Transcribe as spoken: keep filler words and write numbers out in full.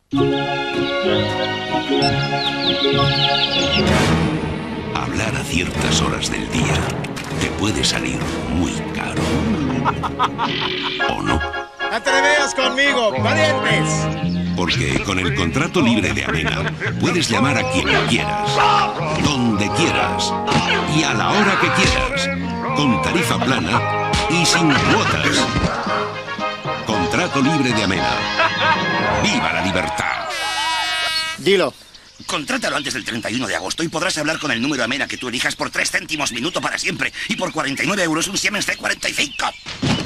Hablar a ciertas horas del día te puede salir muy caro. ¿O no? ¡Atreveos conmigo, valientes! Porque con el contrato libre de Amena puedes llamar a quien quieras, donde quieras y a la hora que quieras, con tarifa plana y sin cuotas. Contrato libre de Amena. ¡Viva la libertad! Dilo. Contrátalo antes del treinta y uno de agosto y podrás hablar con el número Amena que tú elijas por tres céntimos minuto para siempre y por cuarenta y nueve euros un Siemens C cuarenta y cinco.